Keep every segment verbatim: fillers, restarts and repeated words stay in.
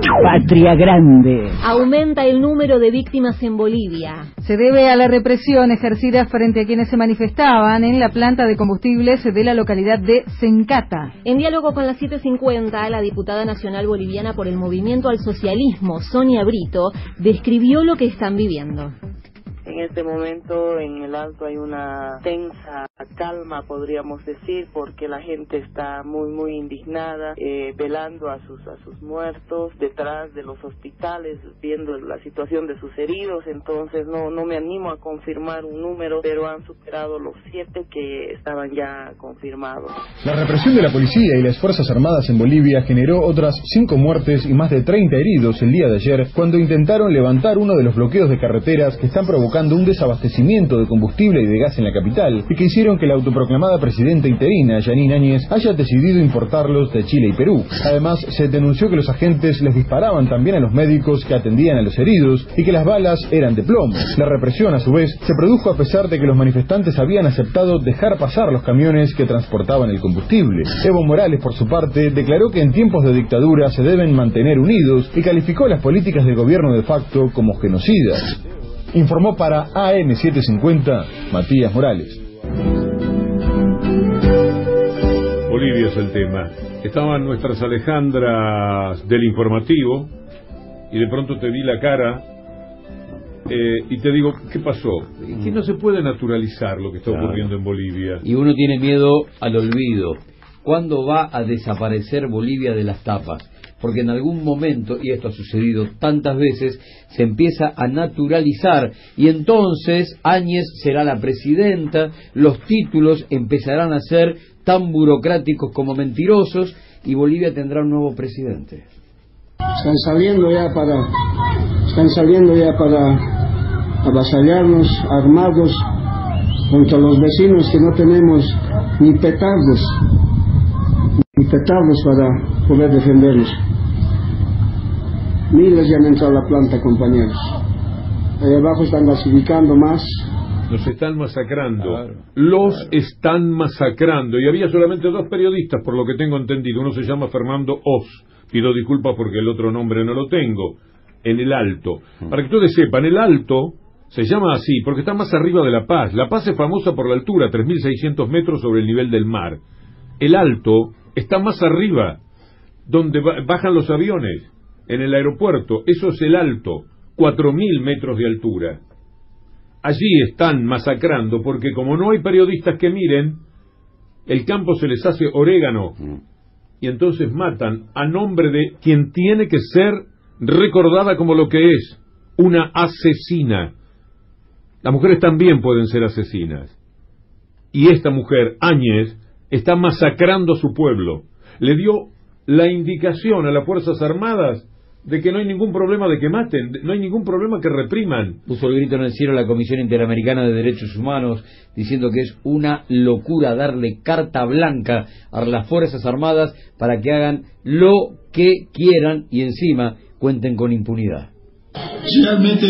Patria Grande. Aumenta el número de víctimas en Bolivia. Se debe a la represión ejercida frente a quienes se manifestaban en la planta de combustibles de la localidad de Sencata. En diálogo con las siete cincuenta, la diputada nacional boliviana por el Movimiento al Socialismo, Sonia Brito, describió lo que están viviendo. En este momento en el Alto hay una tensa calma, podríamos decir, porque la gente está muy muy indignada, eh, velando a sus a sus muertos detrás de los hospitales, viendo la situación de sus heridos. Entonces no no me animo a confirmar un número, pero han superado los siete que estaban ya confirmados. La represión de la policía y las Fuerzas Armadas en Bolivia generó otras cinco muertes y más de treinta heridos el día de ayer, cuando intentaron levantar uno de los bloqueos de carreteras que están provocando un desabastecimiento de combustible y de gas en la capital, y que hicieron que la autoproclamada presidenta interina, Yanine Áñez, haya decidido importarlos de Chile y Perú. Además, se denunció que los agentes les disparaban también a los médicos que atendían a los heridos y que las balas eran de plomo. La represión, a su vez, se produjo a pesar de que los manifestantes habían aceptado dejar pasar los camiones que transportaban el combustible. Evo Morales, por su parte, declaró que en tiempos de dictadura se deben mantener unidos y calificó las políticas del gobierno de facto como genocidas. Informó para A M setecientos cincuenta, Matías Morales. Bolivia es el tema. Estaban nuestras Alejandras del informativo y de pronto te vi la cara eh, y te digo, ¿qué pasó? Que no se puede naturalizar lo que está Claro. ocurriendo en Bolivia. Y uno tiene miedo al olvido. ¿Cuándo va a desaparecer Bolivia de las tapas? Porque en algún momento, y esto ha sucedido tantas veces, se empieza a naturalizar y entonces Áñez será la presidenta, los títulos empezarán a ser tan burocráticos como mentirosos y Bolivia tendrá un nuevo presidente. Están saliendo ya para, están saliendo ya para avasallarnos, armados contra los vecinos que no tenemos ni petardos, ni petardos para poder defendernos. Miles ya han entrado a la planta, compañeros. Ahí abajo están gasificando más. Nos están masacrando. Claro. Los están masacrando. Y había solamente dos periodistas, por lo que tengo entendido. Uno se llama Fernando Oz. Pido disculpas porque el otro nombre no lo tengo. En el Alto. Para que ustedes sepan, el Alto se llama así porque está más arriba de La Paz. La Paz es famosa por la altura, tres mil seiscientos metros sobre el nivel del mar. El Alto está más arriba, donde bajan los aviones. En el aeropuerto, eso es el Alto, cuatro mil metros de altura. Allí están masacrando porque como no hay periodistas que miren, el campo se les hace orégano y entonces matan a nombre de quien tiene que ser recordada como lo que es, una asesina. Las mujeres también pueden ser asesinas. Y esta mujer, Áñez, está masacrando a su pueblo. Le dio la indicación a las Fuerzas Armadas de que no hay ningún problema de que maten, no hay ningún problema que repriman. Puso el grito en el cielo la Comisión Interamericana de Derechos Humanos diciendo que es una locura darle carta blanca a las Fuerzas Armadas para que hagan lo que quieran y encima cuenten con impunidad. Realmente,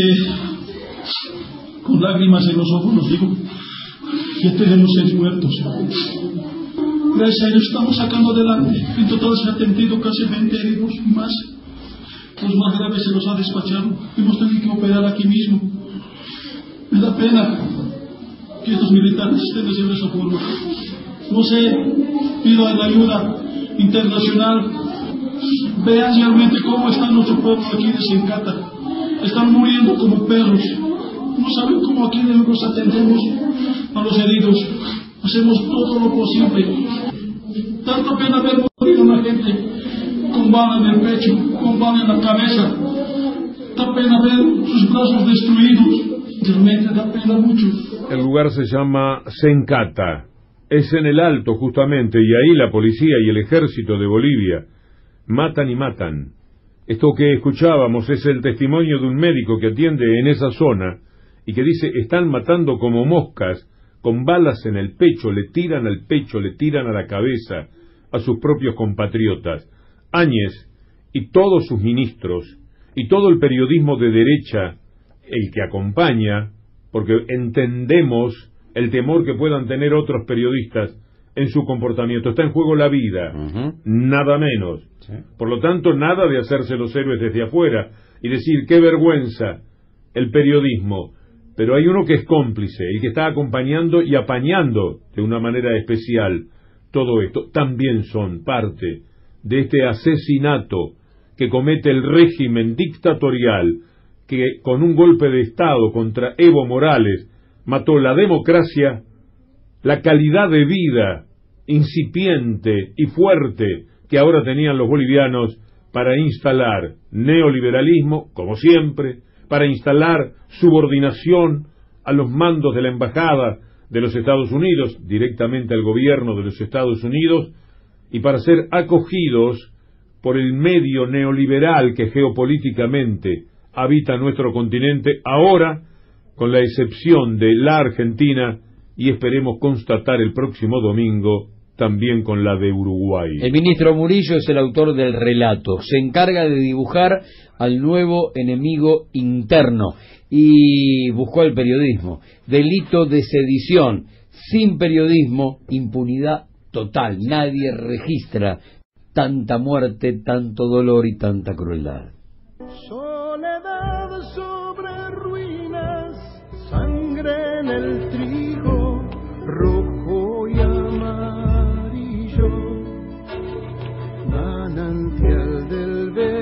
con lágrimas en los ojos, los digo que tenemos seis muertos. Gracias a ellos estamos sacando adelante. En total se ha atendido casi veinte heridos y más. Los más graves se los ha despachado. Hemos tenido que operar aquí mismo. Me da pena que estos militares estén haciendo esa forma. No sé, pido a la ayuda internacional. Vean realmente cómo está nuestro pueblo aquí de Sencata. Están muriendo como perros. No saben cómo aquí nosotros atendemos a los heridos. Hacemos todo lo posible. Tanto pena ver morir a una gente con bala en el pecho, con bala en la cabeza. Da pena ver sus brazos destruidos. Realmente da pena mucho. El lugar se llama Sencata. Es en el Alto, justamente, y ahí la policía y el ejército de Bolivia matan y matan. Esto que escuchábamos es el testimonio de un médico que atiende en esa zona y que dice, están matando como moscas, con balas en el pecho, le tiran al pecho, le tiran a la cabeza a sus propios compatriotas. Áñez y todos sus ministros y todo el periodismo de derecha, el que acompaña, porque entendemos el temor que puedan tener otros periodistas, en su comportamiento. Está en juego la vida, uh-huh. nada menos. Sí. Por lo tanto, nada de hacerse los héroes desde afuera y decir, qué vergüenza el periodismo. Pero hay uno que es cómplice, el que está acompañando y apañando de una manera especial todo esto. También son parte de este asesinato que comete el régimen dictatorial que con un golpe de Estado contra Evo Morales mató la democracia, la calidad de vida incipiente y fuerte que ahora tenían los bolivianos para instalar neoliberalismo, como siempre, para instalar subordinación a los mandos de la embajada de los Estados Unidos, directamente al gobierno de los Estados Unidos, y para ser acogidos por el medio neoliberal que geopolíticamente habita nuestro continente, ahora, con la excepción de la Argentina, y esperemos constatar el próximo domingo, también con la de Uruguay. El ministro Murillo es el autor del relato, se encarga de dibujar al nuevo enemigo interno y buscó el periodismo. Delito de sedición, sin periodismo, impunidad total, nadie registra tanta muerte, tanto dolor y tanta crueldad. Soledad sobre ruinas, sangre en el trigo, rojo y amarillo, manantial del